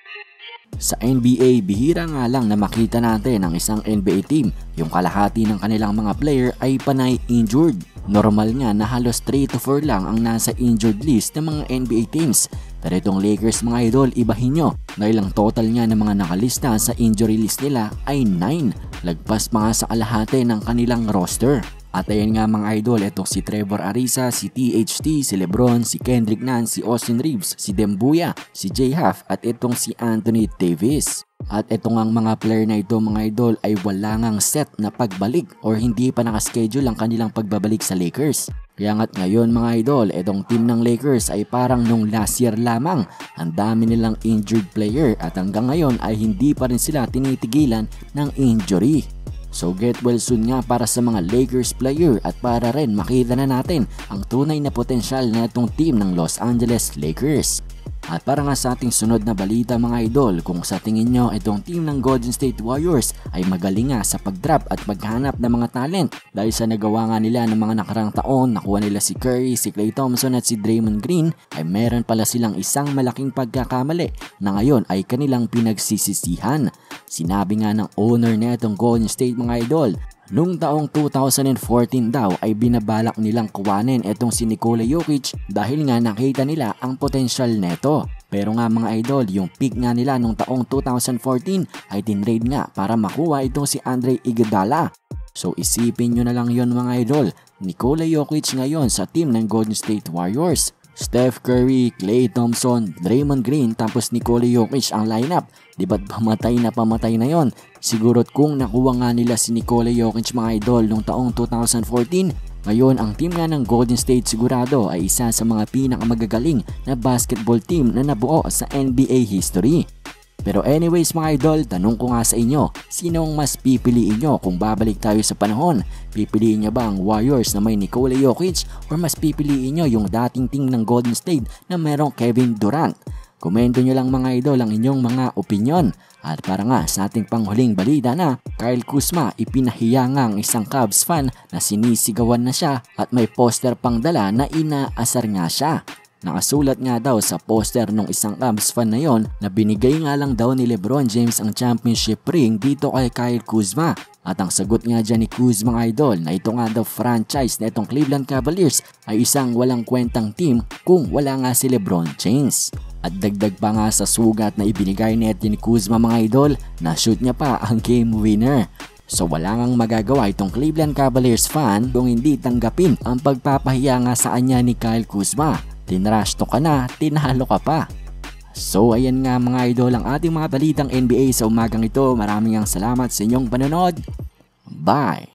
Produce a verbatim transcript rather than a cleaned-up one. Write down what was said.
Sa N B A, bihira nga lang na makita natin ang isang N B A team, yung kalahati ng kanilang mga player ay panay injured. Normal nga na halos three to four lang ang nasa injured list ng mga N B A teams. Pero itong Lakers mga idol, ibahin nyo dahil ang total nga ng mga nakalista sa injury list nila ay nine. Lagpas pa nga sa kalahati ng kanilang roster. At ayan nga mga idol, itong si Trevor Ariza, si T H T, si Lebron, si Kendrick Nunn, si Austin Reeves, si Dembuya, si J Huff at itong si Anthony Davis. At itong ang mga player na ito mga idol ay wala ngang set na pagbalik or hindi pa nakaschedule ang kanilang pagbabalik sa Lakers. Kaya nga't ngayon mga idol, itong team ng Lakers ay parang nung last year lamang. Ang dami nilang injured player at hanggang ngayon ay hindi pa rin sila tinitigilan ng injury. So get well soon nga para sa mga Lakers player at para rin makita na natin ang tunay na potensyal na itong team ng Los Angeles Lakers. At para nga sa ating sunod na balita mga idol, kung sa tingin nyo itong team ng Golden State Warriors ay magaling nga sa pag-drop at paghanap ng mga talent dahil sa nagawa nga nila ng mga nakarang taon, nakuha nila si Curry, si Klay Thompson at si Draymond Green, ay meron pala silang isang malaking pagkakamali na ngayon ay kanilang pinagsisisihan. Sinabi nga ng owner na itong Golden State mga idol, noong taong two thousand fourteen daw ay binabalak nilang kuwanin itong si Nikola Jokic dahil nga nakita nila ang potensyal neto. Pero nga mga idol, yung pick nga nila noong taong two thousand fourteen ay tinrade nga para makuha itong si Andre Iguodala. So isipin nyo na lang yon mga idol, Nikola Jokic ngayon sa team ng Golden State Warriors. Steph Curry, Klay Thompson, Draymond Green tapos Nikola Jokic ang lineup. Di ba't pamatay na pamatay na yon? Siguro't kung nakuha nga nila si Nikola Jokic mga idol noong taong two thousand fourteen, ngayon ang team nga ng Golden State sigurado ay isa sa mga pinakamagagaling na basketball team na nabuo sa N B A history. Pero anyways mga idol, tanong ko nga sa inyo, sino ang mas pipiliin nyo kung babalik tayo sa panahon? Pipiliin nyo ba ang Warriors na may Nikola Jokic or mas pipiliin nyo yung dating team ng Golden State na merong Kevin Durant? Komento nyo lang mga idol ang inyong mga opinyon. At para nga sa ating panghuling balita na, Kyle Kuzma ipinahiya nga ang isang Cavs fan na sinisigawan na siya at may poster pang dala na inaasar nga siya. Nakasulat nga daw sa poster ng isang Cavs fan na yon na binigay nga lang daw ni LeBron James ang championship ring dito kay Kyle Kuzma. At ang sagot nga dyan ni Kuzma idol na ito nga daw franchise na itong Cleveland Cavaliers ay isang walang kwentang team kung wala nga si LeBron James. At dagdag pa nga sa sugat na ibinigay net ni Kuzma mga idol, na shoot niya pa ang game winner. So wala ngang magagawa itong Cleveland Cavaliers fan kung hindi tanggapin ang pagpapahiya nga sa kanya ni Kyle Kuzma. Tinrash to ka na, tinalo ka pa. So ayan nga mga idol ang ating mga balitang N B A sa umagang ito. Maraming ang salamat sa inyong panonood. Bye!